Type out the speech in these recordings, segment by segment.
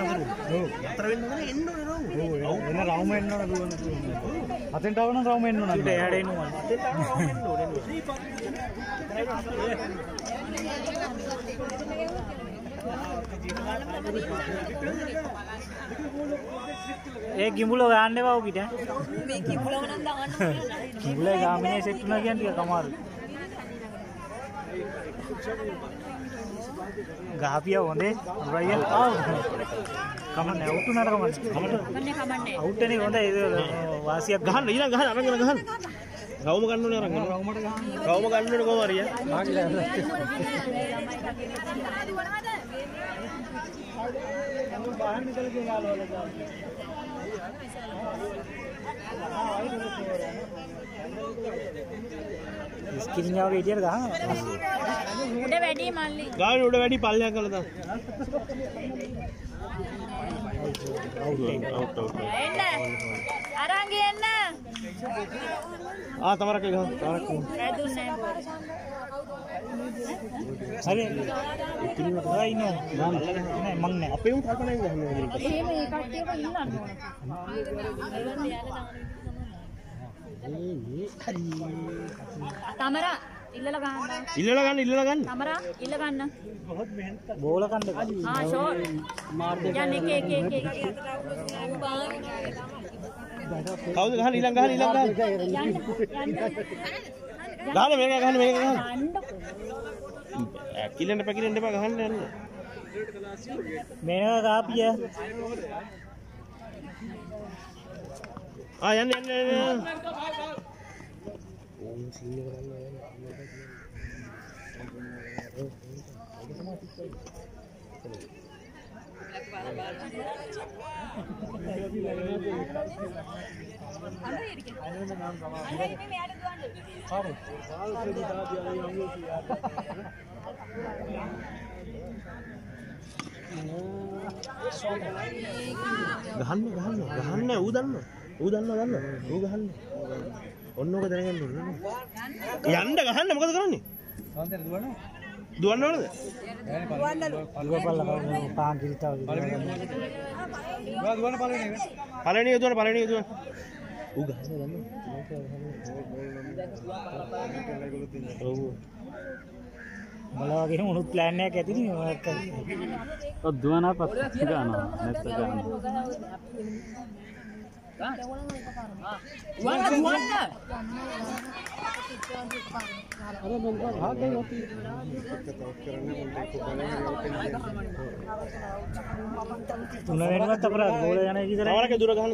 අතර වෙන්න ඕනේ එන්න ඕනේ රවුම. ඔව් එන රවුම එන්න ඕන දුවන. අතෙන්ට ආව නම් රවුම එන්න ඕන. ඊට එහාට එන්න ඕන. අතෙන්ට ආව රවුම එන්න ඕනේ. ඒ කිඹුල ගන්න එපා ඔකිට. මේ කිඹුලව නම් දාන්න ඕනේ. කිඹුලේ ගාමිනේ සෙට් වුණා කියන්නේ ටිකක් අමාරුයි. ගහපියා හොඳේ අරයිය ආව කමන්නේ අවුට් උනාට කමන්නේ අවුට් එනේ හොඳයි වාසියක් ගහන්න ඊළඟ ගහන්න අරගෙන ගහන්න රවුම ගන්න ඕනේ අරගෙන රවුමට ගහන්න රවුම ගන්න ඕනේ කොහොම හරි ස්කින් යාගේ ඉතියට ගහනවා උඩ වැඩි මල්ලි ගාන උඩ වැඩි පල්ලයක් කරලා දාන්න අවුට් එන්න අරන් ගියන්න තමරක ගහ තමරක ඇදුන්නේ හරි ඉතින් නෑ ඉන්නෝ නෑ මං නෑ අපේ උන් කල්පනා ගහන්නේ එහෙම ඒ කට්ටියව ඉන්නන්න ඕන තමරා ඉල්ලලා ගන්න ඉල්ලලා ගන්න තමරා ඉල්ල ගන්න බෝල කන්න ෂෝට් යන්න එක කවුද ගහන්න ඊළඟ ගහන්න ගහන්න මේක ගහන්න ඇකිලෙන්න පැකිලෙන්න එපා ගහන්න යන්න මේක කාපිය යන්න ගහන්න ඌ දන්න ඌ ගහන්න ඔන්න ඔක දැනගන්න ඕනේ යන්න ගහන්න මොකද කරන්නේ දුවන්න ඕනද පාන් කිරිතාව පළවෙනි දුවන්න ඌ ගහන්න දන්න ඔව් බලවගේ උණුත් ප්ලෑන් එකක් ඇතිනේ මොකක් ඔය දුවනා පස්ස ගන්නවා නැත්නම් ගන්න තුන වෙනවත් අපරාධ ගෝල යන එක ඉතල තමරක දුර ගහන්න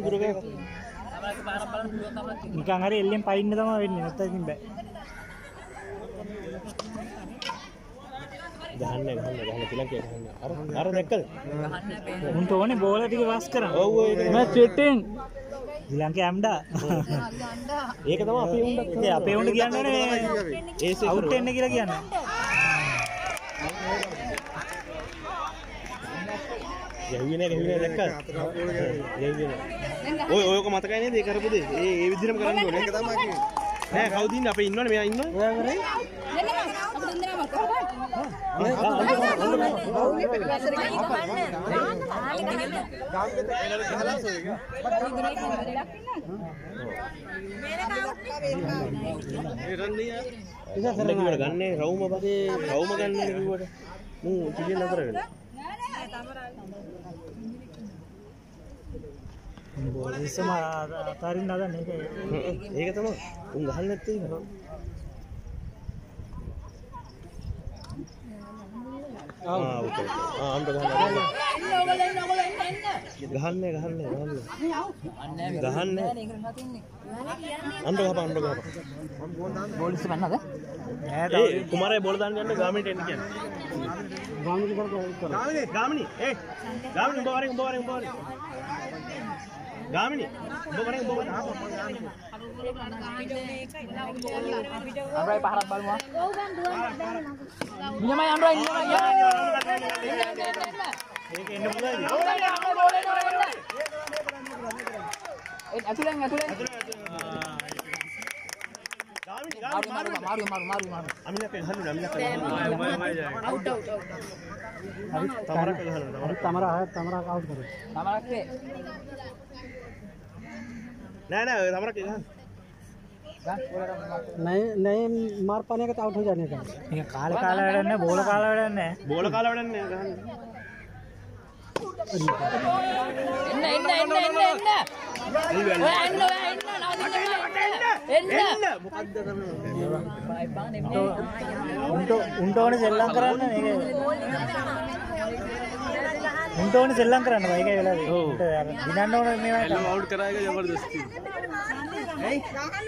නිකන් හරි එල්ලෙන් පයින්න තමයි වෙන්නේ නැත්නම් ඉතින් බෑ ගහන්න පිලක් ගහන්න අර දැක්කද උන්ට ඕනේ බෝල ටික වාස් කරන්න ඔව් ඒක මැච් වෙටෙන් ඊළඟට ඇම්ඩා ඒක තමයි අපේ උන්ට ඉතින් අපේ උන්ට කියන්නේ ඒස් අවුට් වෙන්න කියලා කියන්නේ ගැහුවේ දැක්කද ඔයක මතකයි නේද ඒ කරපු දේ ඒ විදිහටම කරන්න ඕනේ ඒක තමයි කිව්වේ නෑ කවුද ඉන්නේ අපේ ඉන්නවනේ මෙයා ඉන්නවා ඔයා කරේ ගන්නේ රවුම ගන්න කිව්වට මූ කිසිම නතර වෙලා බෝලිසම අතාරින්න හදන්නේ ඒක තමයි උන් ගහන්න නැත්තේ ඒක ඕකේ අම්බ ගහන්න අම්බ ගහපන් බෝලිස මන්නද ඒ කුමාරයා බෝල දාන්න යන්න ගාමිණිට එන්න කියන්නේ ගාමිණි උඹ වරේ ගාමිණි උඹ වරේ අම්රයි පහරක් බලමු නියමයි අම්රයි ඒක එන්න පුළුවන්ද ඇතුලෙන් मारू अमिला पे घालू अमिला पे आउट आउट तमरा पे घालू तमरा है तमरा आउट करो तमरा के नहीं तमरा के घाल नहीं मार पाने का तो आउट हो जाने का काले काले ने बोल काले ने उंटोने सेल्लम करන්න මේක උන්ටෝනේ සෙල්ලම් කරන්න බෑ ඒකයි වෙලා දිනන්න ඕන මේවා එල්ලම අවුට් කරා එක ජබර්දස්ති ඇයි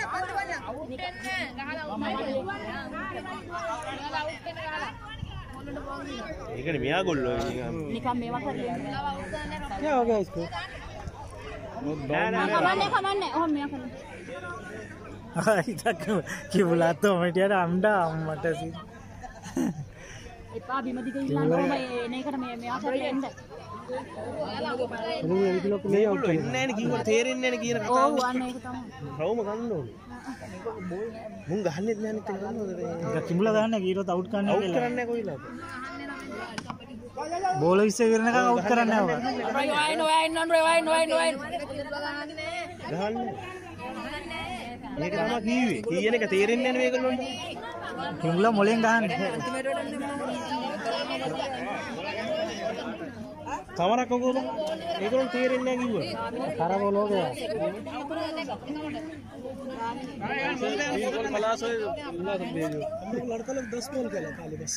ඒකනේ මෙයා ගොල්ලෝ निकम मेवा कर लिया क्या हो गया इसको खमन है और मेवा कर इधर क्यों बुलाते हो मैं यार अंडा मटर सी अभी मत दिखाई लाना मैं नहीं कर मैं मेवा कर लेंगे මේ ගොල්ලෝ එන්නේ නැනේ කිව්වට තේරෙන්නේ නැනේ කියන කතාව. ඔව් අන්න ඒක තමයි. රවුම ගන්න ඕනේ. මුන් ගහන්නෙත් නැන්නේ තේ ගන්නවද? ඒක කිඹුලා ගන්න කීරොත් අවුට් කරන්න අවුට් කරන්නේ කොයිලාද? බෝල ඉස්සේ කරනකම් අවුට් කරන්නේ නැහැ. ගහන්න. මේක තමයි කිව්වේ. කීයන එක තේරෙන්නේ නැනේ මේගොල්ලොන්ට. කිඹුලා මොලෙන් ගහන්නේ. तमरा को बोलो एक और तेरे ने की हुआ सारा बोलो गया खलास हो लड़का लोग 10 बॉल खेला खाली बस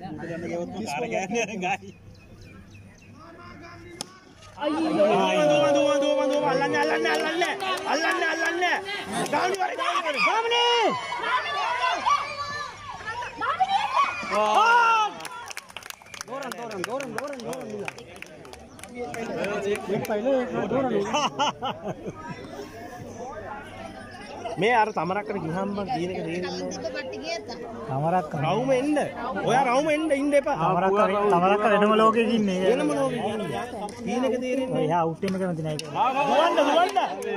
दो अल्लाह गामने दोरन මේ අර තමරක්කට ගිහම බං කියන එක තේරෙන්නේ තමරක්ක රවුම එන්න ඔයා රවුම එන්න ඉන්න එපා තමරක්ක වෙනම ලෝකෙක ඉන්නේ වෙනම ලෝකෙක ඉන්නේ කියන එක තේරෙන්නේ එයා අවුට් වෙන්න කැමති නැහැ දුවන්න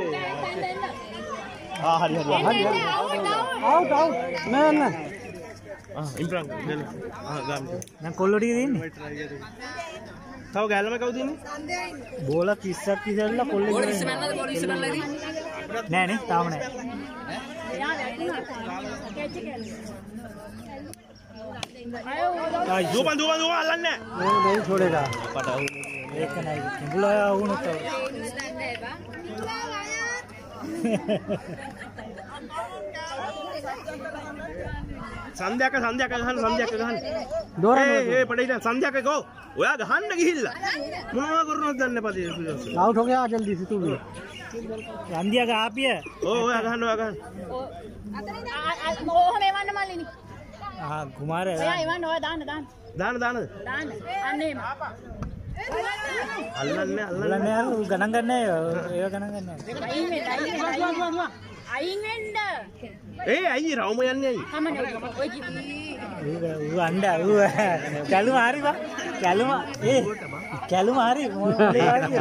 හරි අවුට් නෑ ඉම්ප්‍රාන් ගාම් දැන් කොල්ලෝ ටික දෙන්නේ තව ගෑල්ලම කවුද ඉන්නේ බෝල 30ක් ඉඳලා කොල්ලේ බෝල 20 මැන්නද බෝල 20 මැන්නද නෑ නේ තාම නෑ දුවන්න අල්ලන්නේ नहीं छोड़ेगा एक नहीं बुलाया उन्होंने तो संध्याක ගහන්න දෝරන ඒ පඩේට संध्याක ගෝ ඔයා ගහන්න ගිහිල්ලා මොනවා කරනවද දන්නේ නැපදී आउट हो गया जल्दी से तू भी संध्या का आप ही है ඔයා ගහන්න ඕහ මේ වන්න මල්ලිනි हां घुमा रहे ඔයා ඉවන්න ඔයා දාන්න දාන්න අන්න එහෙම අල්ලන්නේ अल्लाह यार गणन करने ये गणन करने අයින් වෙන්න ඒ අයියේ රවුම යන්නේ අයියේ කමන ඔය කිව්ව वो अंडा वो चालू मारी बा चालू ए चालू मारी ඌට කියන්නේ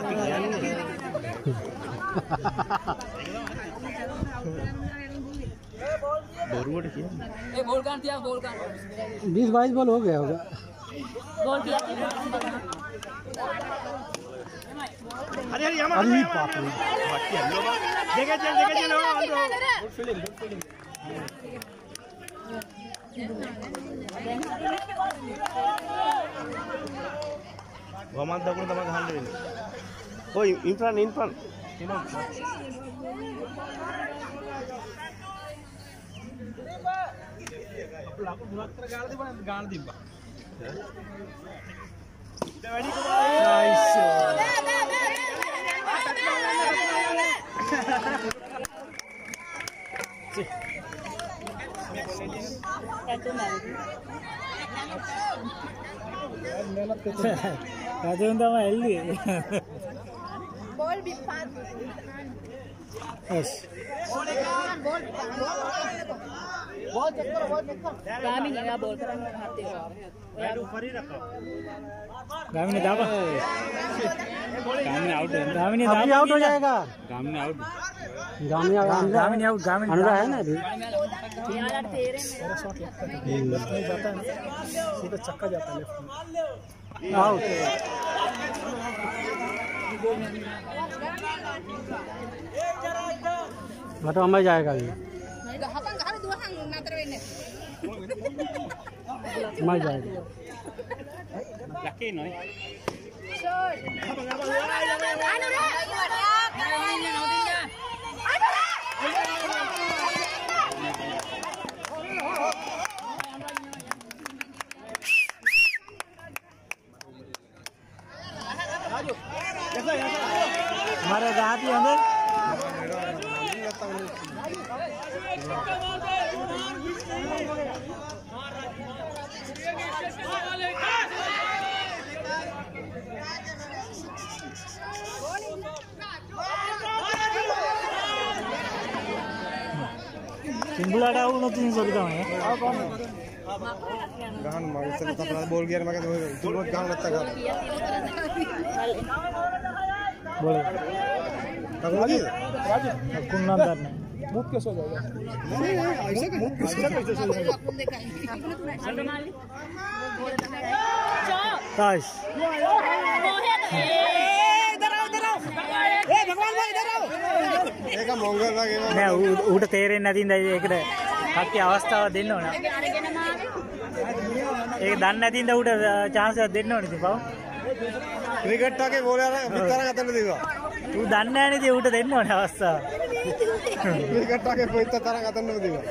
බොරුවට කියන්නේ ए बोल कान दिया बोल कान 20-22 बॉल हो गया होगा बोल दिया हरी यमा अरे बाप रे देखे चल गुड फीलिंग वमान दगुण तमा गहන්න වෙන්නේ ඔය ඉන්ෆ්‍රන් गाल दिब्बा गामी ने दाबा गामी ने आउट हो जाएगा गामी ने आउट गामिनी आउट गामिनी अनुरा है ना अभी यार तेरे में लेफ्ट में जाता है सीधा चक्का जाता है लेफ्ट में आउट मतलब हमें जाएगा ये मैं जाएगा लकी नहीं हमारे हाथ ही अंदर सिंबुलाटा वो नतीन सोचता हूँ गहन मार से तो अपना बोल गया मगर तुरंत गहन लगता है बोले राजू कुन्नंदर ने मुख कैसे हो जाएगा नहीं ऐसे मुख कैसे हो जाएगा काश ඒක මොංගල් වගේ නෑ ඌට තේරෙන්නේ නැතිඳ ඒකට කක්කේ අවස්ථාවක් දෙන්න ඕන. ඒක දන්නේ නැතිඳ ඌට chance එකක් දෙන්න ඕනේ ඉතින් පව. ක්‍රිකට් එකේ බෝලර් පිටර ගතන්න දෙනවා. ඌ දන්නේ නැහැ නේද ඌට දෙන්න ඕනේ අවස්ථාව. ක්‍රිකට් එකේ පිටර ගතන්න දෙනවා.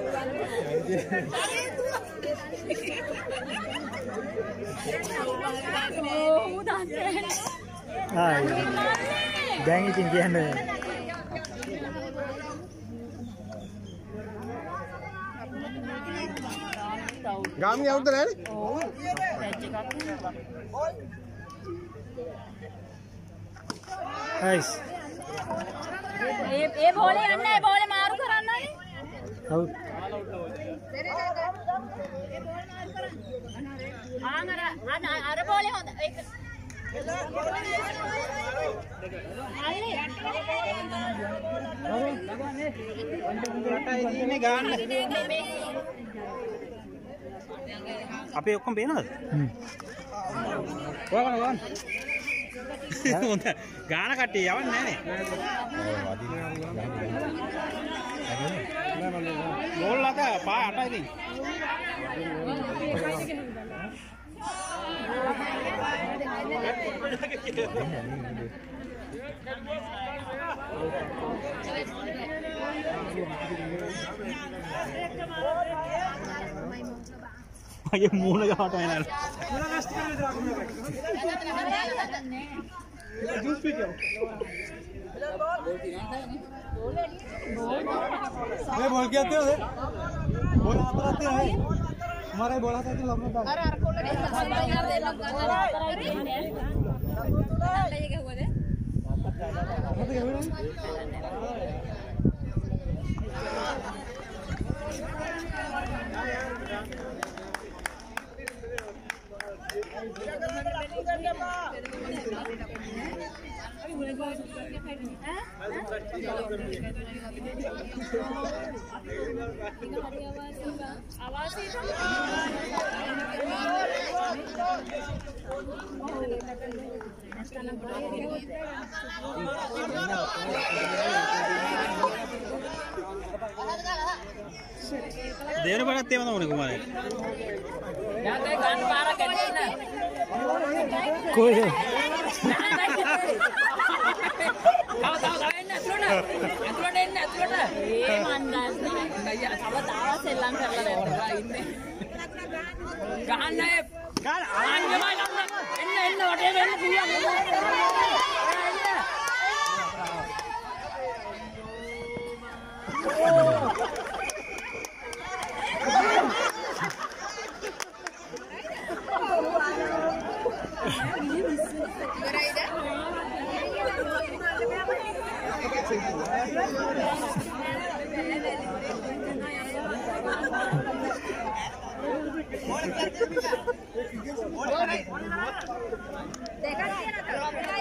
ඌ දන්නේ ආයි. දැන් ඉතින් කියන්නේ ගාමිණී අවුරුද්ද නැහැනේ නයිස් ඒ බෝලේ යන්නේ ඒ බෝලේ මාරු කරන්නනේ අවුට් අර බෝලේ හොඳ ඒක අපේ ඔක්කොම පේනවද? ගාන කට්ටිය යවන්නේ නැහනේ ගෝල් ලක පා 8යි මගේ මූණ ගහට එනවා जूस पी क्या मैं बोल के आते हो बोल आता रहते हैं हमारे बोला था कि लम्बा अरे अरे कोल दे यार दे लग ये क्या हुआ दे देर बढ़ाते हैं ना कुमार कोई देखा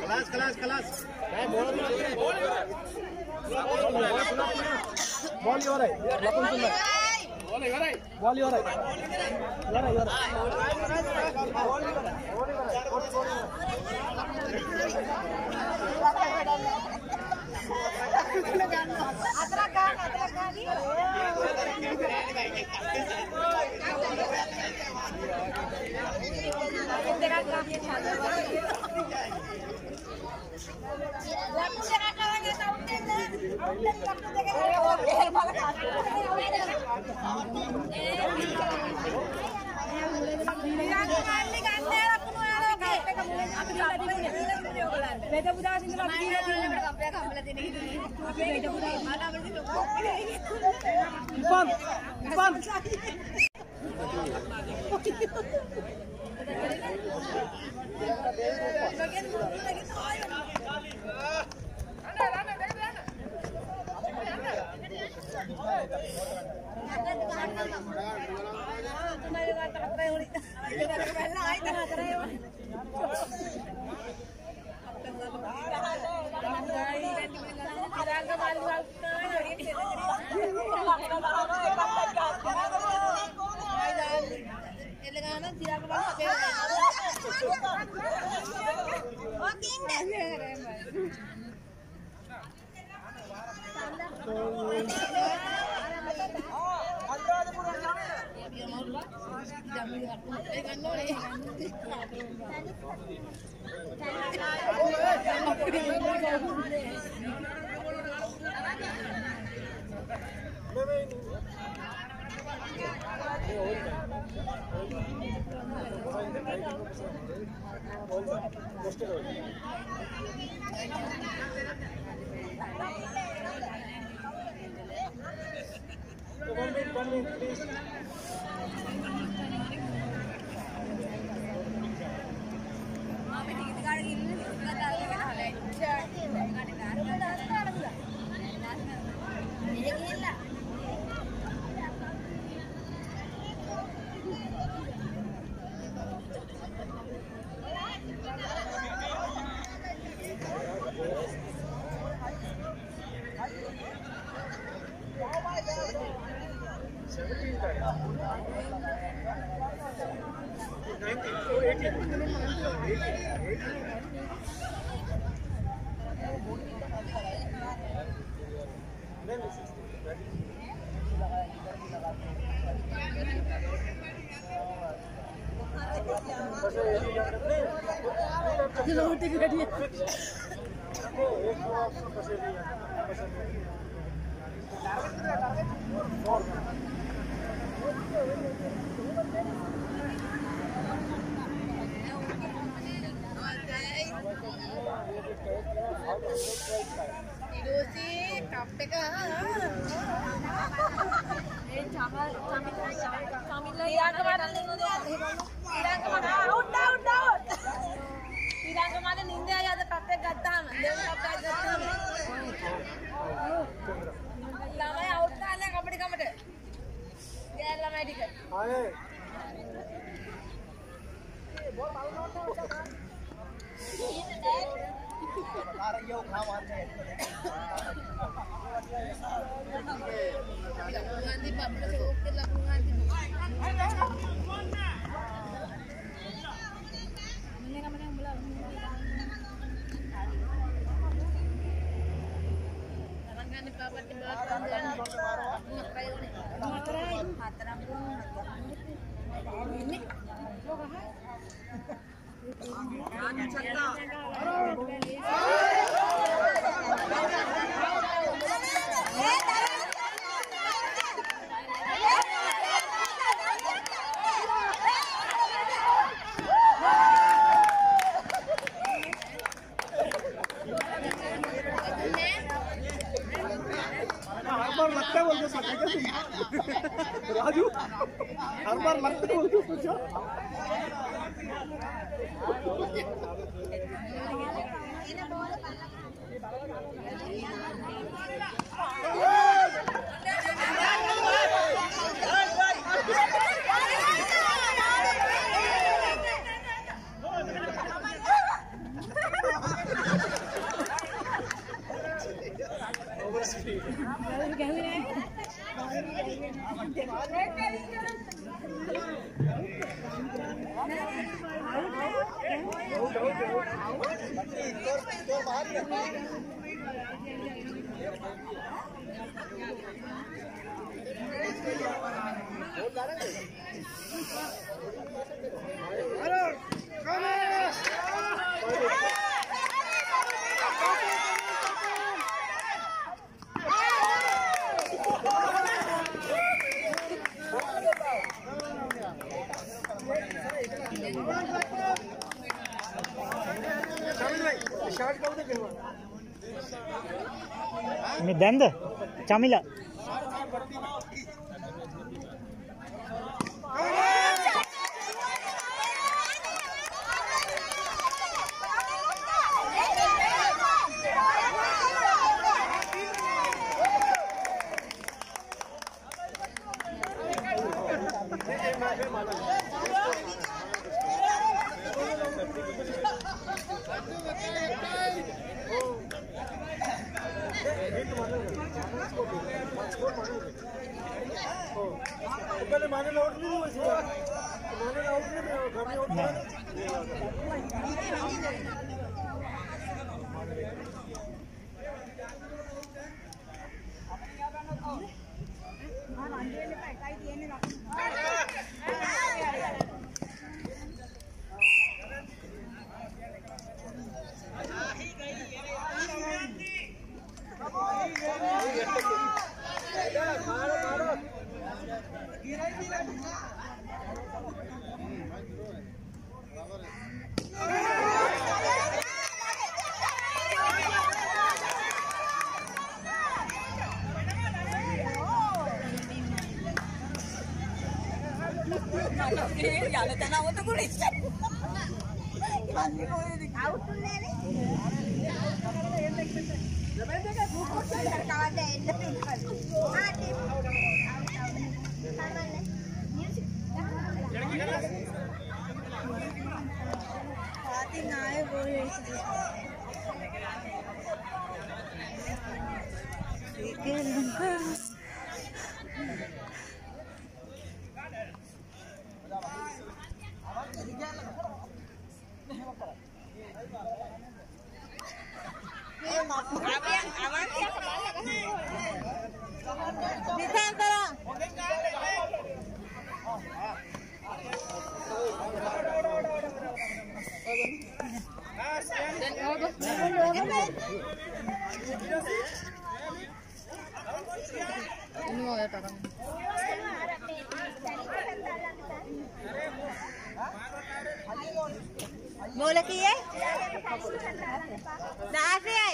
राजू हर बार लगते बोलते पूछो මේ දැන්ද චමිලා बोले की है 10 है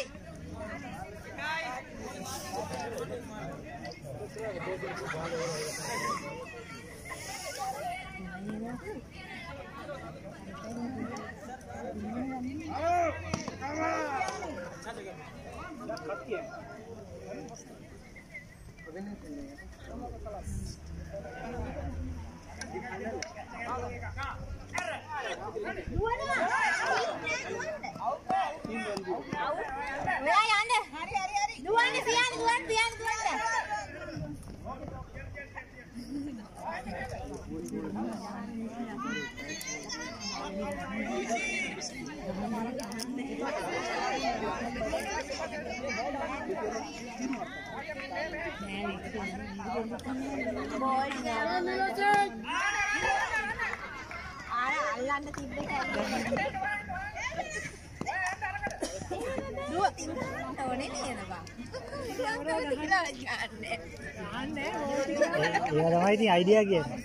තමයි ඉතින් අයිඩියා කියන්නේ.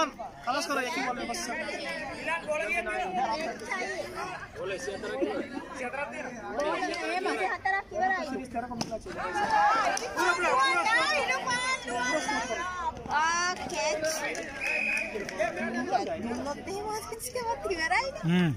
Ilan, kalas kara yaki bolle bas. Ilan bola gaya bola siatara tera. ඒ මගේ හතරක් ඉවරයි. කැච්. දුන්නොත් එහෙම ස්කිස්කවත් ඉවරයි.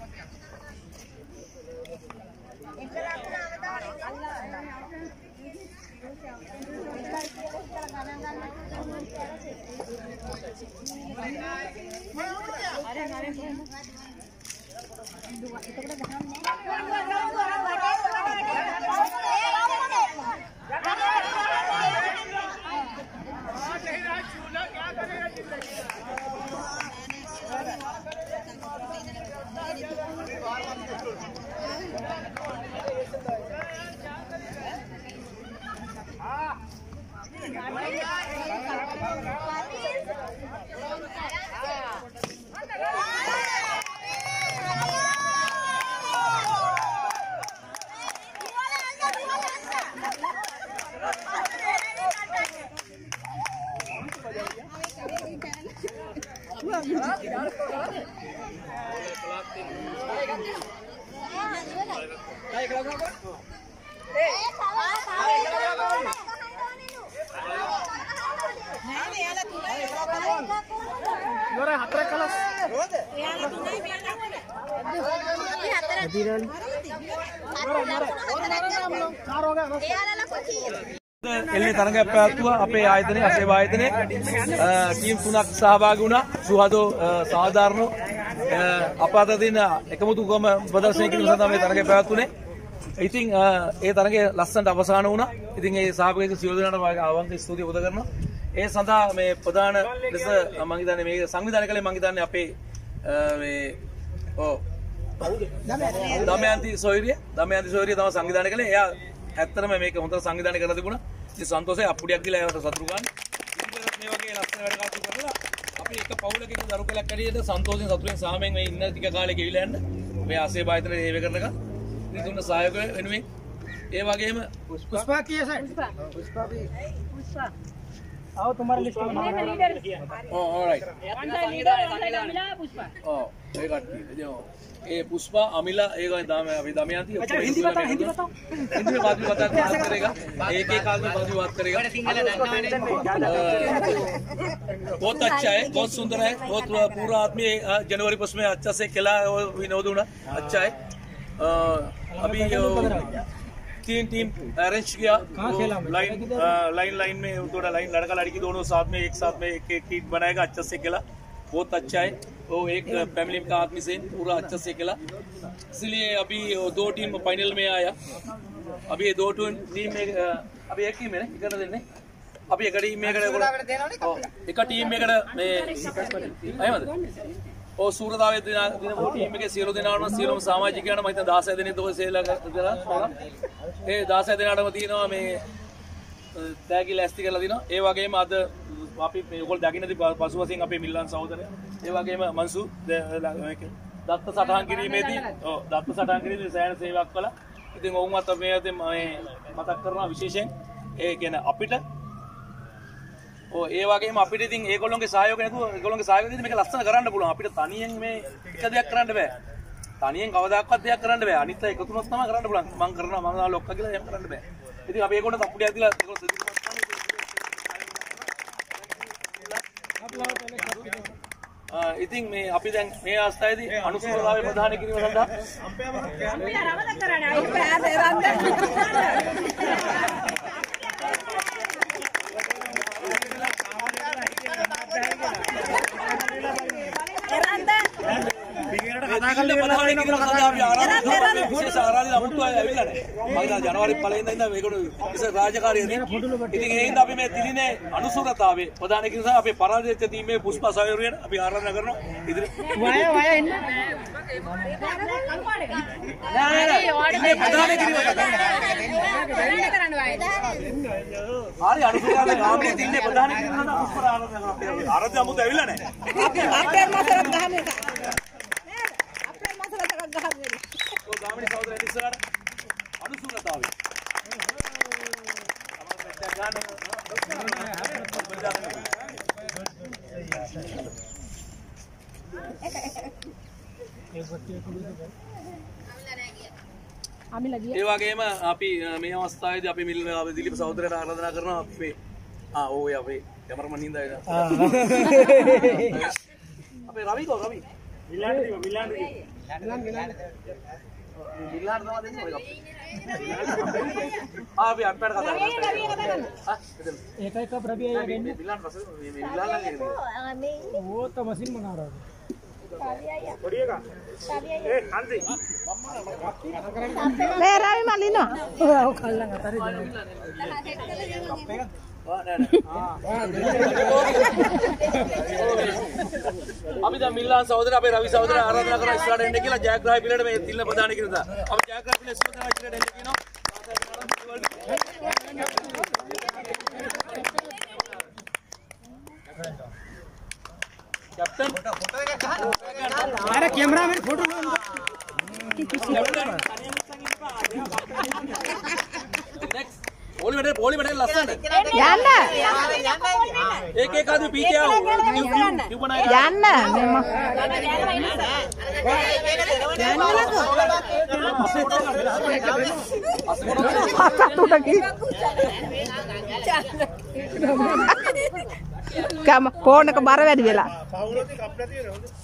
එල්ලේ තරගයක් පැවැත්වුවා අපේ ආයතනයේ අසේවා ආයතනයේ ටීම් 3ක් සහභාගී වුණා. සුහදෝ සාධාරණ අප අතර තියෙන එකමුතුකම ප්‍රදර්ශනය කිරීම සඳහා මේ තරගය පැවැත්වුණේ. ඉතින් ඒ තරගය ලස්සනට අවසන් වුණා. ඉතින් ඒ සහභාගී සියලු දෙනාට අවංක ස්තුතිය පුද කරනවා. ඒ සඳහා මේ ප්‍රධාන ලෙස මම හිතන්නේ මේ සංවිධානය කළේ මම හිතන්නේ අපේ මේ දමයන්ති සොයුරිය තමයි සංවිධානය කළේ. එයා ඇත්තටම මේක හොඳට සංවිධානය කරලා තිබුණා. ඉතින් සන්තෝෂයි අප්පුඩියක් දීලා ඒවට සතුටු ගන්න. මේ වගේ ලස්සන වැඩ කටයුතු කරලා අපි එක පවුලක එක දරුකලක් ඇරියට සන්තෝෂෙන් සතුටෙන් සාමයෙන් මේ ඉන්න ටික කාලේ ගෙවිලා යන්න මේ ආසේවා ආයතනයේ හේව කරන එක ඉතින් දුන්න සහයෝගය වෙනුවෙන් ඒ වගේම पुष्पा की है सर पुष्पा आओ तुम्हारा लिस्ट में ऑलराइट ये पुष्पा अमिला एक दाम है अभी दमयंती हिंदी बताओ हिंदी में बाद में बात करेगा एक आध में बाद में बात करेगा बहुत अच्छा है बहुत सुंदर है बहुत पूरा आदमी जनवरी फर्स्ट में अच्छा से खेला और विनोद होना अच्छा है अभी 3 टीम अरेंज किया लाइन में थोड़ा लाइन लड़का लड़की दोनों साथ में एक टीम बनाएगा अच्छा से खेला बहुत अच्छा है वो एक फैमिली का आदमी से पूरा अच्छा से खेला इसलिए अभी 2 टीम फाइनल में आया अभी 2 टीम में अभी एक टीम है ना अभी एक टीम में और सूरदावे दिन वो टीम के සියලු දෙනාම සියලුම සමාජිකයන්ට මම හිතන 16 දෙනෙක් තෝ සේලා කරලා ඒ 16 දෙනාටම තියෙනවා මේ තෑගි ලැස්ති කරලා දිනවා ඒ වගේම අද අපි මේගොල්ලෝ දකින්නදී පසු වශයෙන් අපේ මිල්ලන් සහෝදරයා ඒ වගේම මන්සු දත්ත සටහන් කිරීමේදී දත්ත සටහන් කිරීමේදී සෑහෙන සේවයක් කළා ඉතින් ඔවුන්වත් මේ මතක් කරනවා විශේෂයෙන් ඒ කියන්නේ අපිට ඒ වගේම අපිට ඉතින් ඒගොල්ලෝගේ සහයෝගය නැතුව ඒගොල්ලෝගේ සහයෝගයෙන් මේක ලස්සන කරන්න පුළුවන් අපිට තනියෙන් මේ එක දෙයක් කරන්න බෑ තනියෙන් කවදාකවත් දෙයක් කරන්න බෑ අනිත් අය එකතු වුණොත් තමයි කරන්න පුළුවන් මම කරනවා මම ලොක්කා කියලා එහෙම කරන්න බෑ ඉතින් අපි ඒගොල්ලෝ තප්පුඩියක් දීලා ඒගොල්ලෝ ඉතින් මේ අපි දැන් මේ අවස්ථාවේදී අනුසුරතාවේ ප්‍රධාන කිරීම සඳහා ජනවාරි පළවෙනිදා ඉඳන් මේකට රාජකාරිය ඉතින් ඒ හින්දා අපි මේ තිලිනේ අනුසුරතාවේ ප්‍රධාන කිරීම සඳහා අපේ පරාජිත ටීමේ පුෂ්පා සයුරියන් අපි ආරාධනා කරනවා ඉදිරි වය එන්න හරි අනුසුරතාවේ ගාමනේ තින්නේ ප්‍රධාන කිරීම සඳහා පුෂ්පා ආරාධනා කරනවා ආරාධනා අමුතු ඇවිල්ලා නැහැ අපේ මාතරක් ගහමු එක तो गामणी सहोदर इස්සරහට අනුසුරතාවේ ඒ වගේම අපි මේ අවස්ථාවේදී අපි දිලීප් සහෝදරයාට ආරාධනා කරනවා අපි ඔය අපේ කැමරාමන් හින්දා අපේ රවි මිලාන්ට තමයි දෙන්නේ ඔය අපි අප්පට කතා කරා ඒකයි කප් රබි අයියා දෙන්නේ මිලාන්ට රස මිලාන්ට वो तो मशीन बना रहा है පොඩියක ඒ හන්දි මේ රවි මලිනවා. ඔව් කල්ලන් අතරේ අපි දැන් මිල්ලාන් සහෝදර අපේ රවි සහෝදර ආරාධනා කරා ඉස්සරහට එන්න කියලා ජයග්‍රාහී පිළිවෙලට මේ තිල්න ප්‍රදාන කිරීමද අපි ජයග්‍රාහී පිළිවෙල ඉස්සරහට ඉස්සරහට එන්න කියනවා कैप्टन अरे कैमरा में फोटो बोली बैठे लसन යන්න. एक आदमी पीछे आओ क्यों बनाएगा යන්න. කම ෆෝන් එක බර වැඩි වෙලා. පවුලදී කප් නැති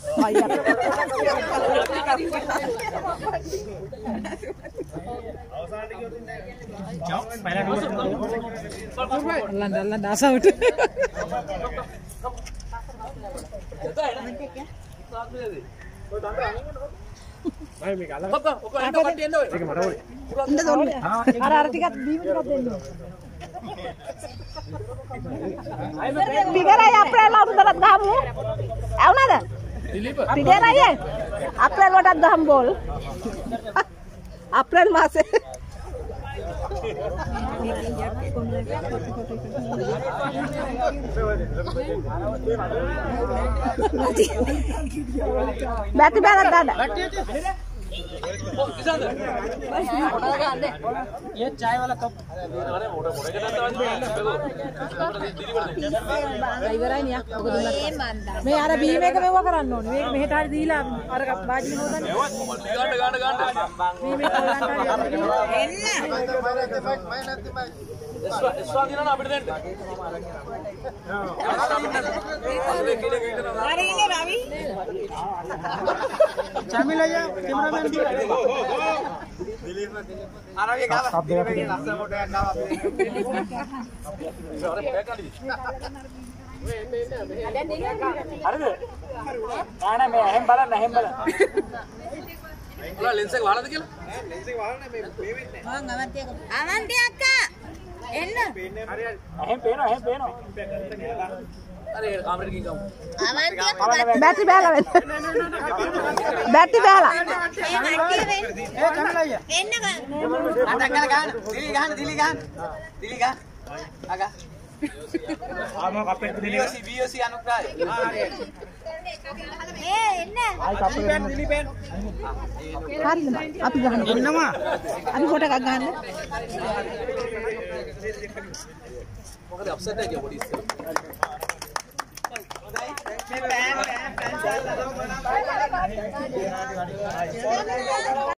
වෙනවද अल्लाह दासा उठ අර ටිකක් බීම ටිකක් දෙන්න. පිටරයි අප්‍රේල් අවුරුද්දට ගහමු. ඇවුනද? පිටරයි අප්‍රේල් වලට ගහමු බෝල්. අප්‍රේල් මාසේ बैटरी बैला दादा ये चाय वाला कप ඉවරයි නියක් ඔක දුන්නා මේ අර බීම එක මෙව කරන්න ඕනේ මේක මෙහෙට හරි දීලා අර වාජිනේ හොදන්න බීම එක එස්වා දිනන අපිට දෙන්න चमिल आया कैमरामैन අරගේ ගාලා දිලේ ලස්සන ෆොටෝ එකක් ආවා හරිද ආනා මේ එහෙම බලන්න ඔලා ලෙන්ස් එක වහලාද කියලා ලෙන්ස් එක වහලා මේ වෙන්නේ මං අවන්ති අක්කා එන්න එහෙම පේනවා අरे කාමරේට ගිහින් ගමු අවන්ති අක්කා बैटरी බෑලා වෙන්න बैटरी බෑලා ඒ चमिल आया එන්න දිලි ගහන්න අගා ආම කප්පෙත් දිලි VOC අනුග්‍රහය ඒ එන්න दिलीपेन හරිද අපි ගහන්න ඉන්නවා අපි ෆොටෝ එකක් ගහන්න මොකද අප්සෙට් එකේ පොඩි ඉස්සර මේ පෑන්